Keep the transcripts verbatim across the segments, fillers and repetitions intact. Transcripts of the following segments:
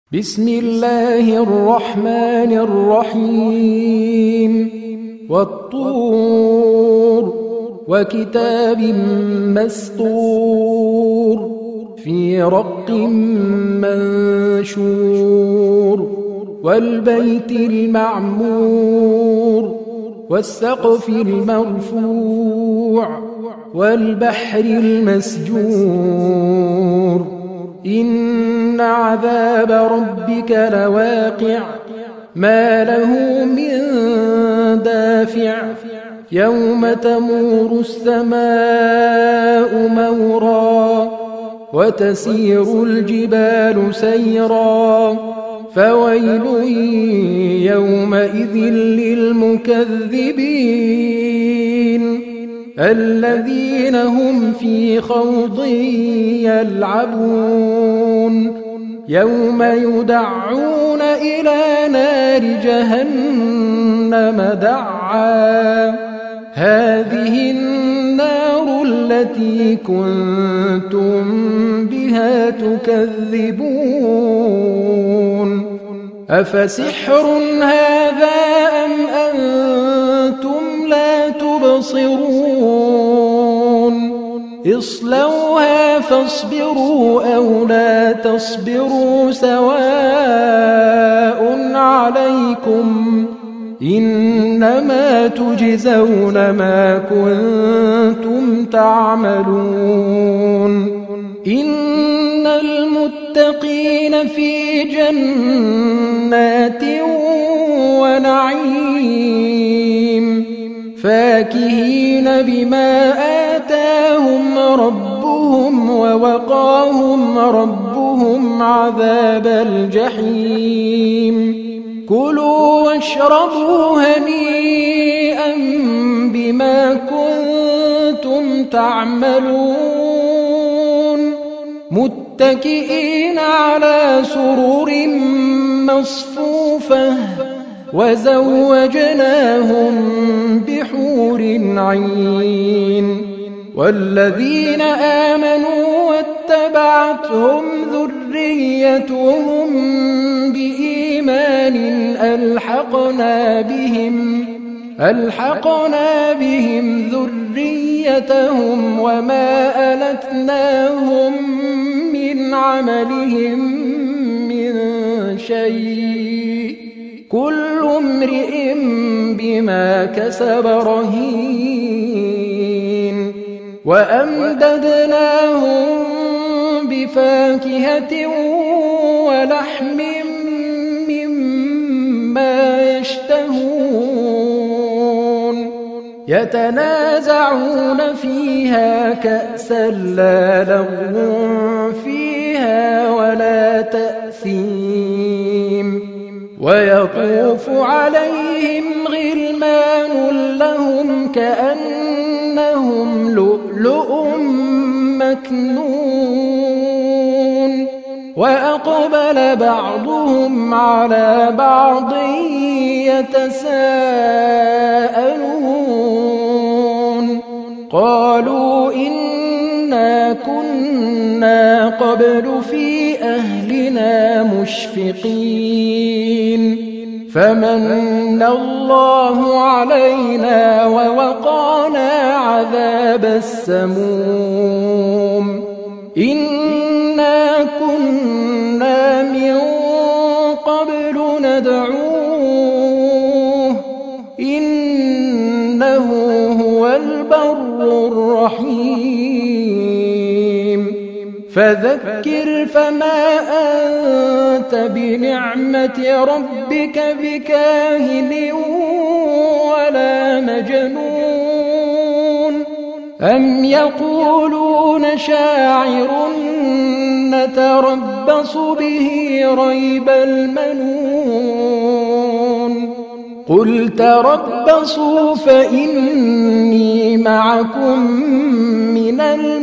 بسم الله الرحمن الرحيم والطور وكتاب مسطور في رق منشور والبيت المعمور والسقف المرفوع والبحر المسجور إن عذاب ربك لواقع ما له من دافع يوم تمور السماء مورا وتسير الجبال سيرا فويل يومئذ للمكذبين الذين هم في خوض يلعبون يوم يدعون إلى نار جهنم دعا هذه النار التي كنتم بها تكذبون أفسحر هذا أم أنتم لا تبصرون اصلوها فاصبروا أو لا تصبروا سواء عليكم إنما تجزون ما كنتم تعملون إن المتقين في جنات ونعيم فاكهين بما آتاهم ربهم ووقاهم ربهم عذاب الجحيم كلوا واشربوا هنيئا بما كنتم تعملون متكئين على سرر مصفوفة وزوجناهم بحور عين والذين آمنوا واتبعتهم ذريتهم بإيمان ألحقنا بهم ألحقنا بهم ذريتهم وما ألتناهم من عملهم من شيء كل امرئ بما كسب رهين وأمددناهم بفاكهة ولحم مما يشتهون يتنازعون فيها كأسا لا لغو فيها ولا تأثيم ويطوف عليهم غلمان لهم كأنهم لؤلؤ مكنون وأقبل بعضهم على بعض يتساءلون قالوا إنا كنا قبل في أهلنا مشفقين فمن الله علينا ووقانا عذاب السموم إنا كنا من قبل ندعوه إنه هو البر الرحيم فذكر فما أنت بنعمة ربك بكاهن ولا مجنون أم يقولون شاعر نتربص به ريب المنون قل تربصوا فإني معكم من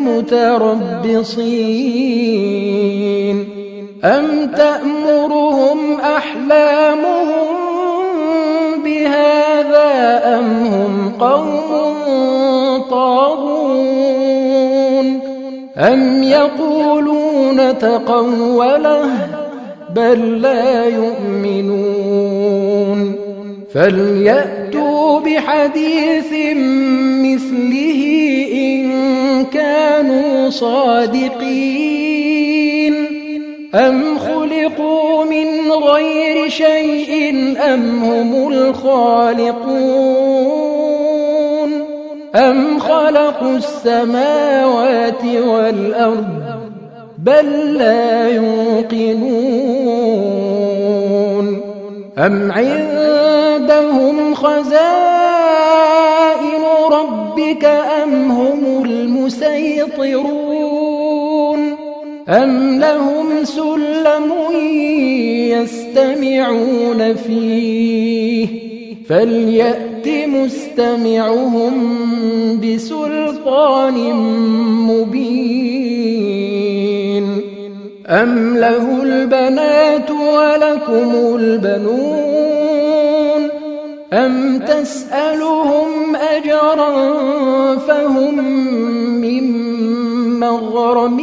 المتربصين أم تأمرهم أحلامهم بهذا أم هم قوم طاغون أم يقولون تقوله بل لا يؤمنون فليأتوا بحديث مثله إن كانوا صادقين أم خلقوا من غير شيء أم هم الخالقون أم خلقوا السماوات والأرض بل لا يوقنون أم عندهم خزائن ربك أم هم المسيطرون أم لهم سلم يستمعون فيه فليأت مستمعهم بسلطان مبين أم له البنات ولكم البنون أم تسألهم أجرا فهم من مغرم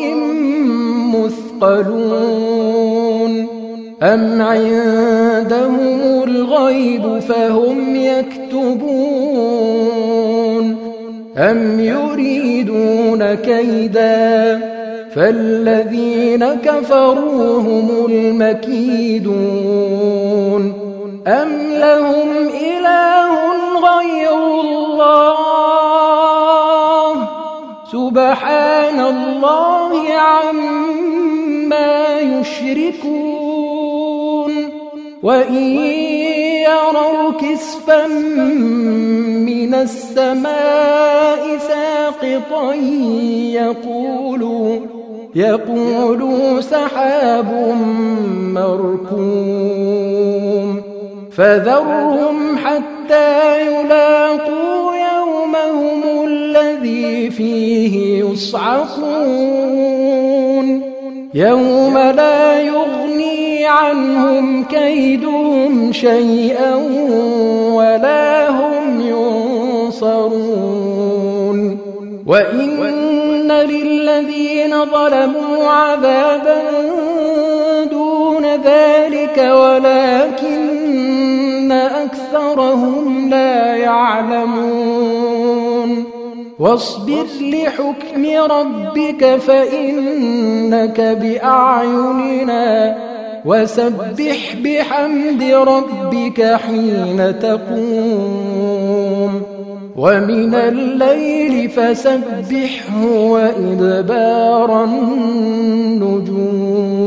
مثقلون أم عندهم الغيب فهم يكتبون أم يريدون كيدا فالذين كفروا هم المكيدون أم لهم إله غير الله سبحان الله عما يشركون وإن يروا كسفا من السماء ساقطا يقولوا يقولوا سحاب مركوم فذرهم حتى يلاقوا يومهم الذي فيه يصعقون يوم لا يغني عنهم كيدهم شيئا ولا هم ينصرون وإن للذين ظلموا عذابا دون ذلك ولكن أكثرهم لا يعلمون واصبر لحكم ربك فإنك بأعيننا وسبح بحمد ربك حين تقوم ومن الليل فسبحه وإدبار النجوم